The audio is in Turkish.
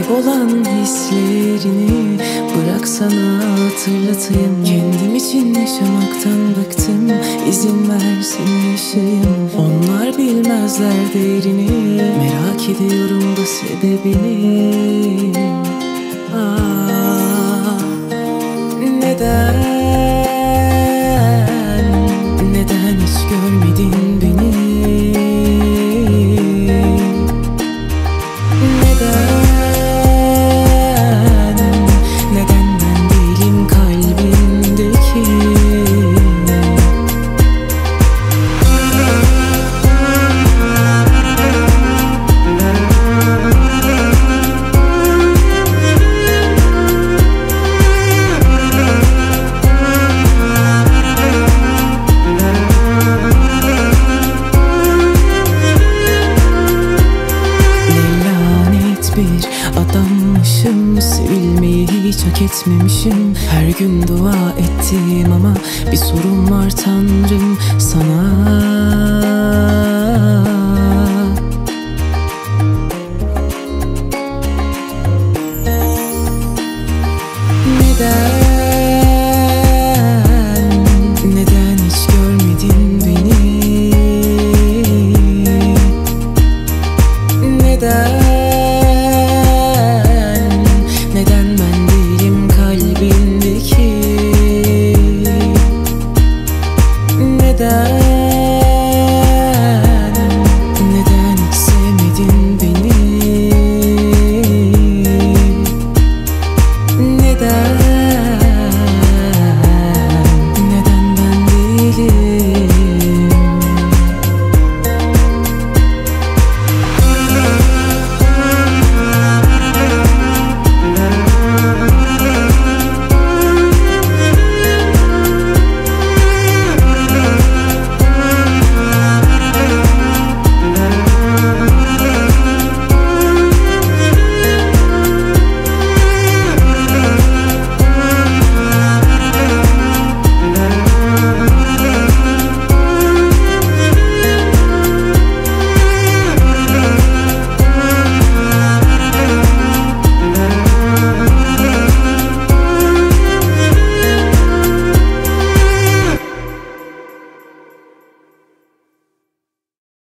Kaybolan hislerini bıraksana hatırlatayım. Kendim için yaşamaktan bıktım, izin versin yaşayayım. Onlar bilmezler değerini, merak ediyorum da sebebini. Neden hiç görmedin beni? Neden ben değilim kalbindeki? Bir adammışım, sevilmeyi hiç hak etmemişim. Her gün dua ettim ama bir sorun var Tanrım sana.